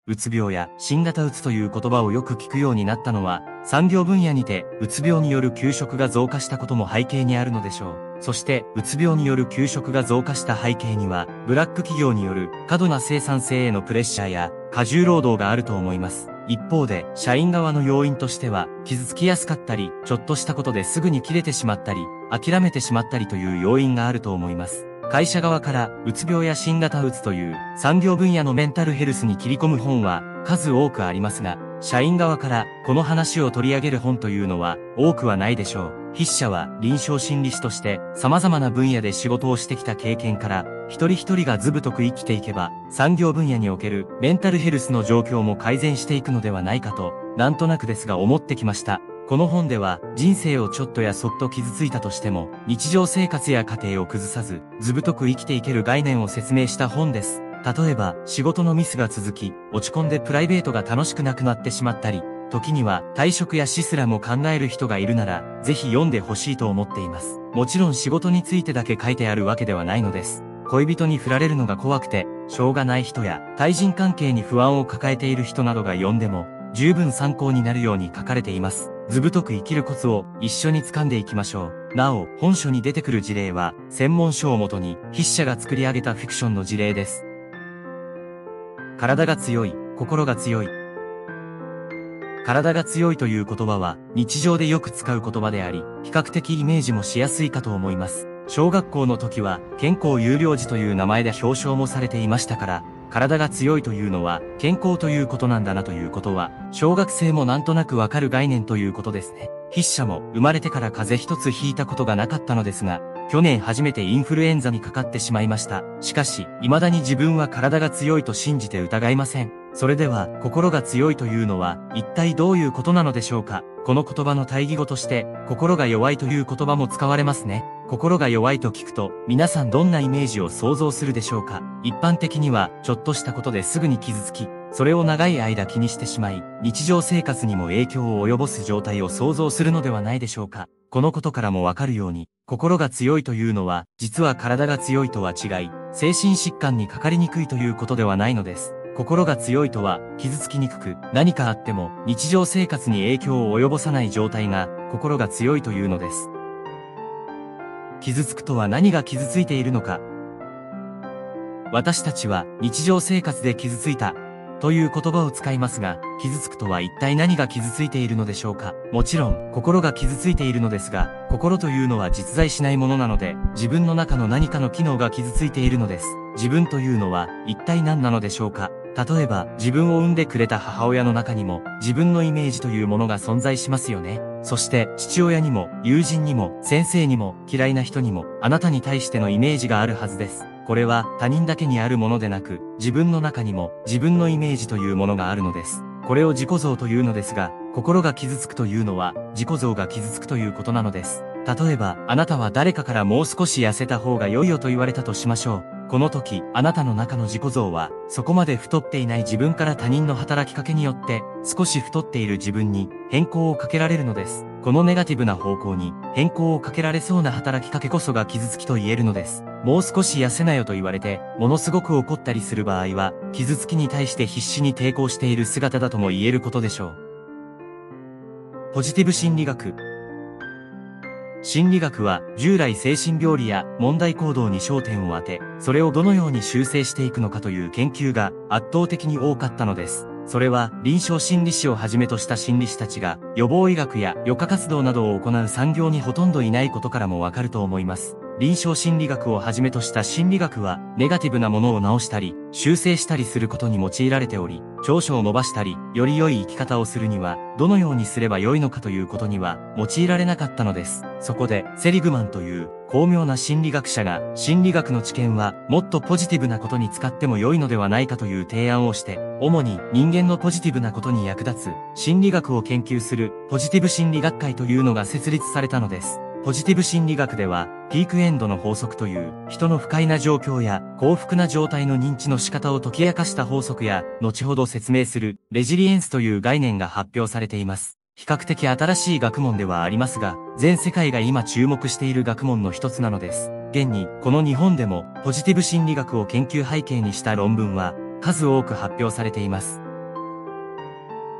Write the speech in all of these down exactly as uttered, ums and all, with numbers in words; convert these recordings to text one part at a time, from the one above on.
うつ病や新型うつという言葉をよく聞くようになったのは、産業分野にてうつ病による休職が増加したことも背景にあるのでしょう。そして、うつ病による休職が増加した背景には、ブラック企業による過度な生産性へのプレッシャーや過重労働があると思います。一方で、社員側の要因としては、傷つきやすかったり、ちょっとしたことですぐに切れてしまったり、諦めてしまったりという要因があると思います。会社側から、うつ病や新型うつという産業分野のメンタルヘルスに切り込む本は数多くありますが、社員側からこの話を取り上げる本というのは多くはないでしょう。筆者は臨床心理士として様々な分野で仕事をしてきた経験から、一人一人がずぶとく生きていけば、産業分野におけるメンタルヘルスの状況も改善していくのではないかと、なんとなくですが思ってきました。この本では、人生をちょっとやそっと傷ついたとしても、日常生活や家庭を崩さず、ずぶとく生きていける概念を説明した本です。例えば、仕事のミスが続き、落ち込んでプライベートが楽しくなくなってしまったり、時には退職や死すらも考える人がいるなら、ぜひ読んでほしいと思っています。もちろん仕事についてだけ書いてあるわけではないのです。恋人に振られるのが怖くて、しょうがない人や、対人関係に不安を抱えている人などが読んでも、十分参考になるように書かれています。ずぶとく生きるコツを一緒に掴んでいきましょう。なお、本書に出てくる事例は、専門書をもとに、筆者が作り上げたフィクションの事例です。体が強い、心が強い。体が強いという言葉は、日常でよく使う言葉であり、比較的イメージもしやすいかと思います。小学校の時は、健康優良児という名前で表彰もされていましたから、体が強いというのは健康ということなんだなということは、小学生もなんとなくわかる概念ということですね。筆者も生まれてから風邪一つひいたことがなかったのですが、去年初めてインフルエンザにかかってしまいました。しかし、未だに自分は体が強いと信じて疑いません。それでは、心が強いというのは、一体どういうことなのでしょうか。この言葉の対義語として、心が弱いという言葉も使われますね。心が弱いと聞くと、皆さんどんなイメージを想像するでしょうか。一般的には、ちょっとしたことですぐに傷つき、それを長い間気にしてしまい、日常生活にも影響を及ぼす状態を想像するのではないでしょうか。このことからもわかるように、心が強いというのは、実は体が強いとは違い、精神疾患にかかりにくいということではないのです。心が強いとは、傷つきにくく、何かあっても、日常生活に影響を及ぼさない状態が、心が強いというのです。傷つくとは何が傷ついているのか。私たちは、日常生活で傷ついた、という言葉を使いますが、傷つくとは一体何が傷ついているのでしょうか。もちろん、心が傷ついているのですが、心というのは実在しないものなので、自分の中の何かの機能が傷ついているのです。自分というのは、一体何なのでしょうか。例えば、自分を産んでくれた母親の中にも、自分のイメージというものが存在しますよね。そして、父親にも、友人にも、先生にも、嫌いな人にも、あなたに対してのイメージがあるはずです。これは、他人だけにあるものでなく、自分の中にも、自分のイメージというものがあるのです。これを自己像というのですが、心が傷つくというのは、自己像が傷つくということなのです。例えば、あなたは誰かからもう少し痩せた方が良いよと言われたとしましょう。この時、あなたの中の自己像は、そこまで太っていない自分から他人の働きかけによって、少し太っている自分に変更をかけられるのです。このネガティブな方向に変更をかけられそうな働きかけこそが傷つきと言えるのです。もう少し痩せなよと言われて、ものすごく怒ったりする場合は、傷つきに対して必死に抵抗している姿だとも言えることでしょう。ポジティブ心理学。心理学は従来精神病理や問題行動に焦点を当て、それをどのように修正していくのかという研究が圧倒的に多かったのです。それは臨床心理士をはじめとした心理師たちが予防医学や予科活動などを行う産業にほとんどいないことからもわかると思います。臨床心理学をはじめとした心理学はネガティブなものを直したり修正したりすることに用いられており、長所を伸ばしたりより良い生き方をするにはどのようにすれば良いのかということには用いられなかったのです。そこでセリグマンという巧妙な心理学者が心理学の知見はもっとポジティブなことに使っても良いのではないかという提案をして、主に人間のポジティブなことに役立つ心理学を研究するポジティブ心理学会というのが設立されたのです。ポジティブ心理学では、ピークエンドの法則という人の不快な状況や幸福な状態の認知の仕方を解き明かした法則や、後ほど説明するレジリエンスという概念が発表されています。比較的新しい学問ではありますが、全世界が今注目している学問の一つなのです。現に、この日本でもポジティブ心理学を研究背景にした論文は数多く発表されています。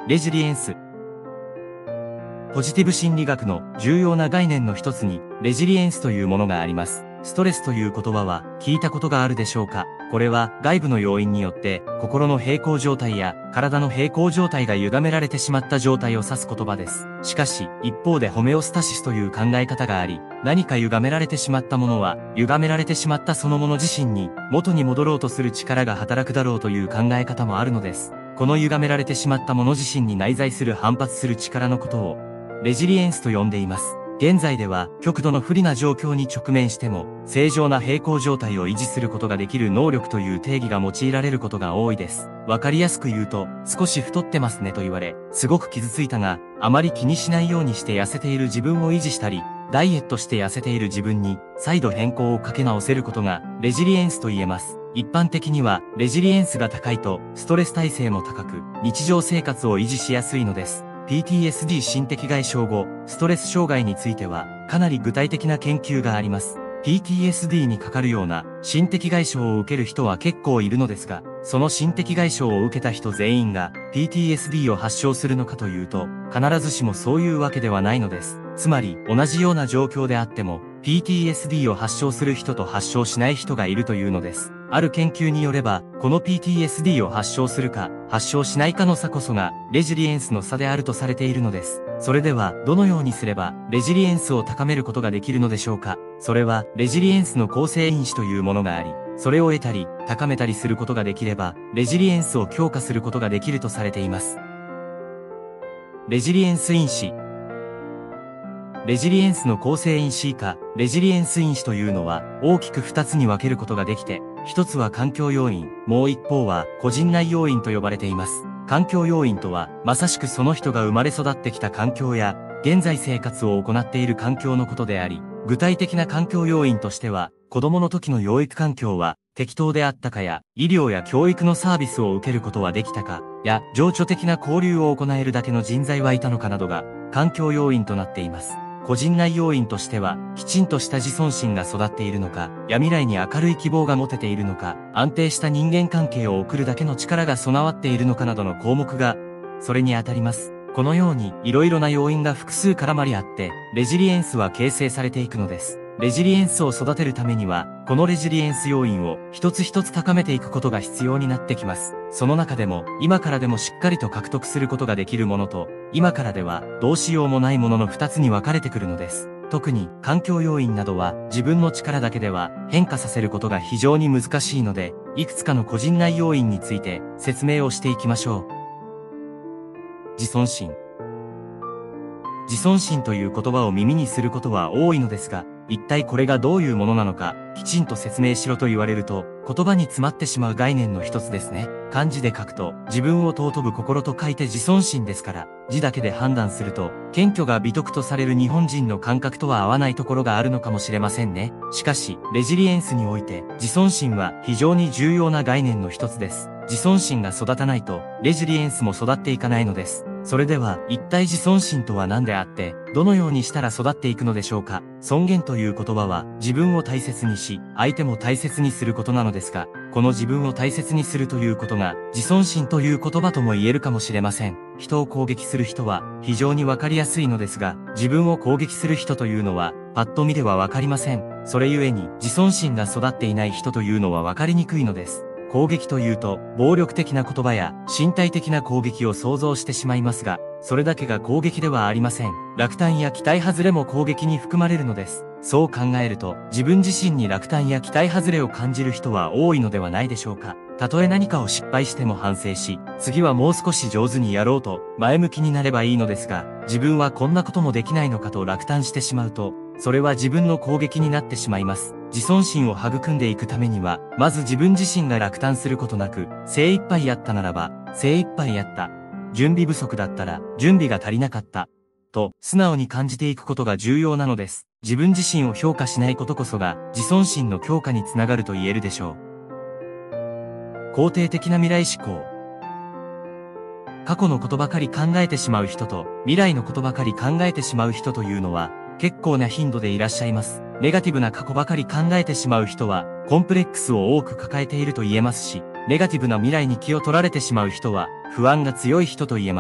レジリエンス。ポジティブ心理学の重要な概念の一つに、レジリエンスというものがあります。ストレスという言葉は聞いたことがあるでしょうか？これは外部の要因によって心の平衡状態や体の平衡状態が歪められてしまった状態を指す言葉です。しかし、一方でホメオスタシスという考え方があり、何か歪められてしまったものは、歪められてしまったそのもの自身に元に戻ろうとする力が働くだろうという考え方もあるのです。この歪められてしまったもの自身に内在する反発する力のことを、レジリエンスと呼んでいます。現在では極度の不利な状況に直面しても正常な平衡状態を維持することができる能力という定義が用いられることが多いです。わかりやすく言うと、少し太ってますねと言われ、すごく傷ついたが、あまり気にしないようにして痩せている自分を維持したり、ダイエットして痩せている自分に再度変更をかけ直せることがレジリエンスと言えます。一般的にはレジリエンスが高いとストレス耐性も高く、日常生活を維持しやすいのです。ピーティーエスディー 心的外傷後、ストレス障害については、かなり具体的な研究があります。ピーティーエスディー にかかるような心的外傷を受ける人は結構いるのですが、その心的外傷を受けた人全員が ピーティーエスディー を発症するのかというと、必ずしもそういうわけではないのです。つまり、同じような状況であっても、ピーティーエスディー を発症する人と発症しない人がいるというのです。ある研究によれば、この ピーティーエスディー を発症するか、発症しないかの差こそが、レジリエンスの差であるとされているのです。それでは、どのようにすれば、レジリエンスを高めることができるのでしょうか？それは、レジリエンスの構成因子というものがあり、それを得たり、高めたりすることができれば、レジリエンスを強化することができるとされています。レジリエンス因子。レジリエンスの構成因子以下、レジリエンス因子というのは大きく二つに分けることができて、一つは環境要因、もう一方は個人内要因と呼ばれています。環境要因とは、まさしくその人が生まれ育ってきた環境や、現在生活を行っている環境のことであり、具体的な環境要因としては、子供の時の養育環境は適当であったかや、医療や教育のサービスを受けることはできたか、や、情緒的な交流を行えるだけの人材はいたのかなどが、環境要因となっています。個人内要因としては、きちんとした自尊心が育っているのか、や未来に明るい希望が持てているのか、安定した人間関係を送るだけの力が備わっているのかなどの項目が、それにあたります。このように、いろいろな要因が複数絡まり合って、レジリエンスは形成されていくのです。レジリエンスを育てるためには、このレジリエンス要因を一つ一つ高めていくことが必要になってきます。その中でも、今からでもしっかりと獲得することができるものと、今からではどうしようもないものの二つに分かれてくるのです。特に、環境要因などは自分の力だけでは変化させることが非常に難しいので、いくつかの個人内要因について説明をしていきましょう。自尊心。自尊心という言葉を耳にすることは多いのですが、一体これがどういうものなのか、きちんと説明しろと言われると、言葉に詰まってしまう概念の一つですね。漢字で書くと、自分を尊ぶ心と書いて自尊心ですから、字だけで判断すると、謙虚が美徳とされる日本人の感覚とは合わないところがあるのかもしれませんね。しかし、レジリエンスにおいて、自尊心は非常に重要な概念の一つです。自尊心が育たないと、レジリエンスも育っていかないのです。それでは、一体自尊心とは何であって、どのようにしたら育っていくのでしょうか。尊厳という言葉は、自分を大切にし、相手も大切にすることなのですが、この自分を大切にするということが、自尊心という言葉とも言えるかもしれません。人を攻撃する人は、非常にわかりやすいのですが、自分を攻撃する人というのは、パッと見ではわかりません。それゆえに、自尊心が育っていない人というのはわかりにくいのです。攻撃というと、暴力的な言葉や身体的な攻撃を想像してしまいますが、それだけが攻撃ではありません。落胆や期待外れも攻撃に含まれるのです。そう考えると、自分自身に落胆や期待外れを感じる人は多いのではないでしょうか。たとえ何かを失敗しても反省し、次はもう少し上手にやろうと前向きになればいいのですが、自分はこんなこともできないのかと落胆してしまうと、それは自分の攻撃になってしまいます。自尊心を育んでいくためには、まず自分自身が落胆することなく、精一杯やったならば、精一杯やった。準備不足だったら、準備が足りなかった。と、素直に感じていくことが重要なのです。自分自身を評価しないことこそが、自尊心の強化につながると言えるでしょう。肯定的な未来思考。過去のことばかり考えてしまう人と、未来のことばかり考えてしまう人というのは、結構な頻度でいらっしゃいます。ネガティブな過去ばかり考えてしまう人は、コンプレックスを多く抱えていると言えますし、ネガティブな未来に気を取られてしまう人は、不安が強い人と言えます。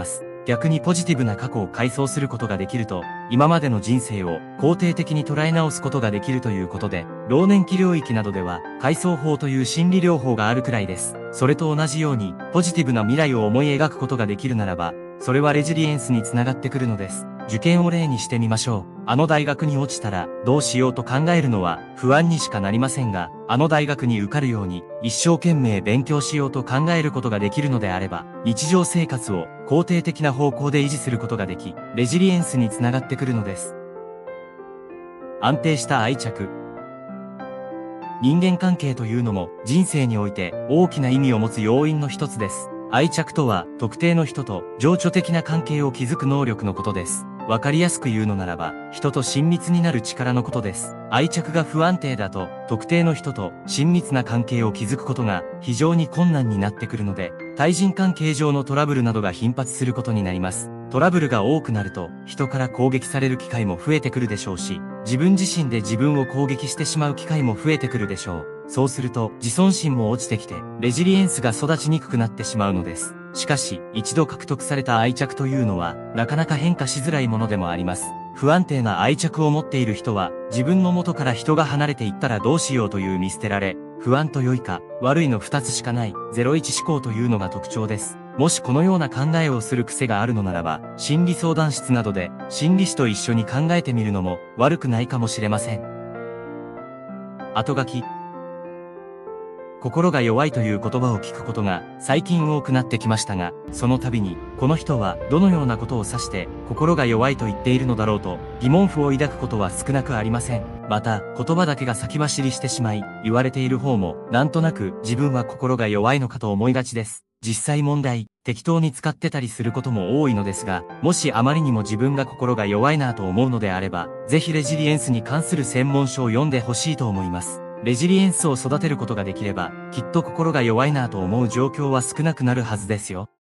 逆にポジティブな過去を回想することができると、今までの人生を肯定的に捉え直すことができるということで、老年期領域などでは、回想法という心理療法があるくらいです。それと同じように、ポジティブな未来を思い描くことができるならば、それはレジリエンスにつながってくるのです。受験を例にしてみましょう。あの大学に落ちたらどうしようと考えるのは不安にしかなりませんが、あの大学に受かるように一生懸命勉強しようと考えることができるのであれば、日常生活を肯定的な方向で維持することができ、レジリエンスにつながってくるのです。安定した愛着。人間関係というのも人生において大きな意味を持つ要因の一つです。愛着とは特定の人と情緒的な関係を築く能力のことです。わかりやすく言うのならば、人と親密になる力のことです。愛着が不安定だと、特定の人と親密な関係を築くことが非常に困難になってくるので、対人関係上のトラブルなどが頻発することになります。トラブルが多くなると、人から攻撃される機会も増えてくるでしょうし、自分自身で自分を攻撃してしまう機会も増えてくるでしょう。そうすると、自尊心も落ちてきて、レジリエンスが育ちにくくなってしまうのです。しかし、一度獲得された愛着というのは、なかなか変化しづらいものでもあります。不安定な愛着を持っている人は、自分の元から人が離れていったらどうしようという見捨てられ、不安と良いか、悪いの二つしかない、ゼロイチ思考というのが特徴です。もしこのような考えをする癖があるのならば、心理相談室などで、心理師と一緒に考えてみるのも、悪くないかもしれません。後書き。心が弱いという言葉を聞くことが最近多くなってきましたが、その度に、この人はどのようなことを指して心が弱いと言っているのだろうと疑問符を抱くことは少なくありません。また、言葉だけが先走りしてしまい、言われている方もなんとなく自分は心が弱いのかと思いがちです。実際問題、適当に使ってたりすることも多いのですが、もしあまりにも自分が心が弱いなと思うのであれば、ぜひレジリエンスに関する専門書を読んでほしいと思います。レジリエンスを育てることができれば、きっと心が弱いなと思う状況は少なくなるはずですよ。